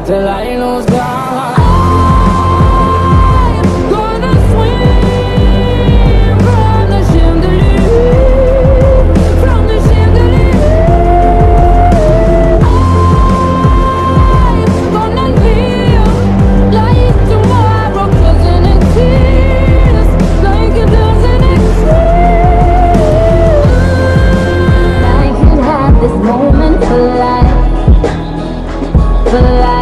till I lose God. I'm gonna swim from the chandelier, from the chandelier. I'm gonna live like tomorrow doesn't exist, like it doesn't exist. I can have this moment for life, for life.